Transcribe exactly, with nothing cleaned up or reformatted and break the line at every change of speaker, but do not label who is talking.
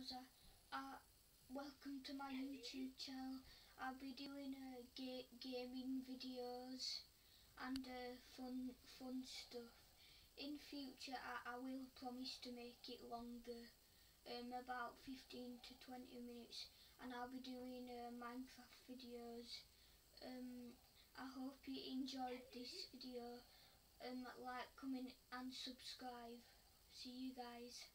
videos. Uh, uh, welcome to my YouTube channel. I'll be doing uh, ga gaming videos and uh, fun fun stuff. In future I, I will promise to make it longer, um, about fifteen to twenty minutes, and I'll be doing uh, Minecraft videos. Um, I hope you enjoyed this video. Um, like, comment and subscribe. See you guys.